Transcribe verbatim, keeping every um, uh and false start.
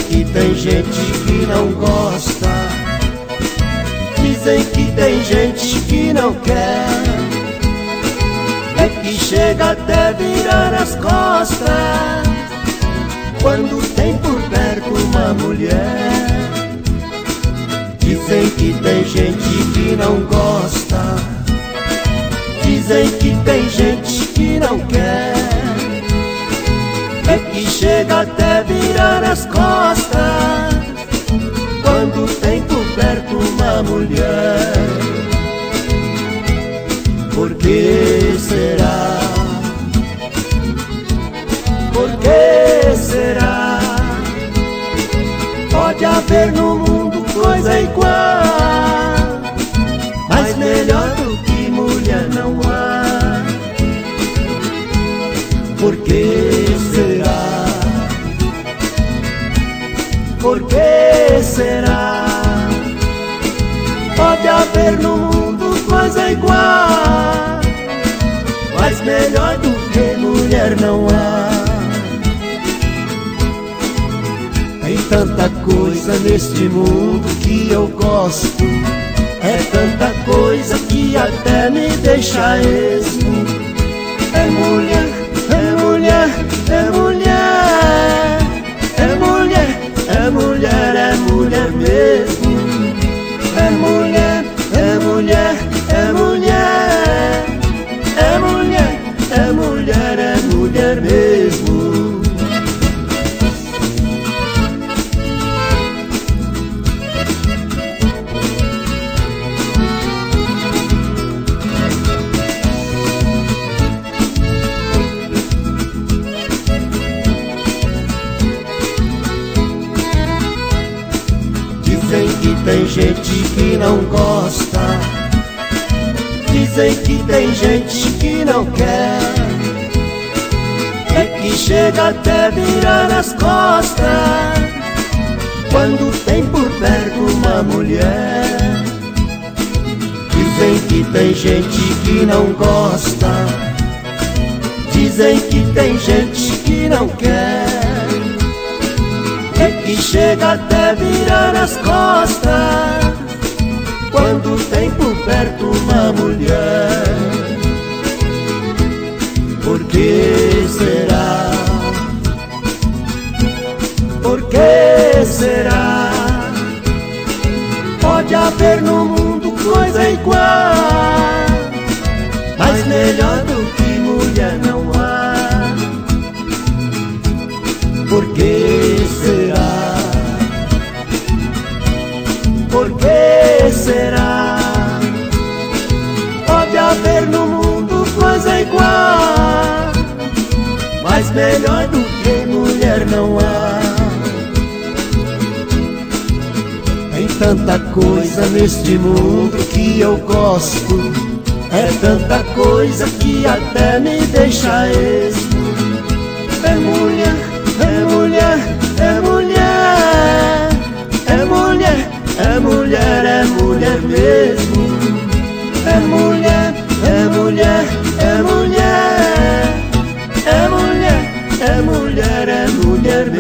que tem gente que não gosta, dizem que tem gente que não quer, é que chega até virar as costas quando tem por perto uma mulher. Dizem que tem gente que não gosta, dizem que tem gente que não quer, é que chega até virar as costas quando tem por perto uma mulher. Por que será? Por que será? Pode haver no mundo coisa igual, mas melhor do que mulher não há. Por que será? Por que será? Pode haver no mundo coisa igual, mas melhor do que mulher não há. Tem tanta coisa neste mundo que eu gosto, é tanta coisa que até me deixa esmo. É mulher, é mulher, é mulher, é mulher, é mulher, é mulher mesmo. É mulher, é mulher, é mulher, é mulher, é mulher, é mulher mesmo. Dizem que tem gente que não gosta, dizem que tem gente que não quer, é que chega até virar as costas quando tem por perto uma mulher. Dizem que tem gente que não gosta, dizem que tem gente que não quer, é que chega até virar as costas quando tem por perto uma mulher. Por que será? Por que será? Pode haver no mundo coisa igual, mas melhor do que mulher não há. Por que será? Por que será? Pode haver no mundo coisa igual, mas melhor do que mulher não há. Tem tanta coisa neste mundo que eu gosto, é tanta coisa que até me deixa esmo. É mulher, é mulher, é mulher, é mulher, é mulher, é mulher mesmo. É mulher, é mulher, é mulher, é mulher, é mulher, é mulher mesmo.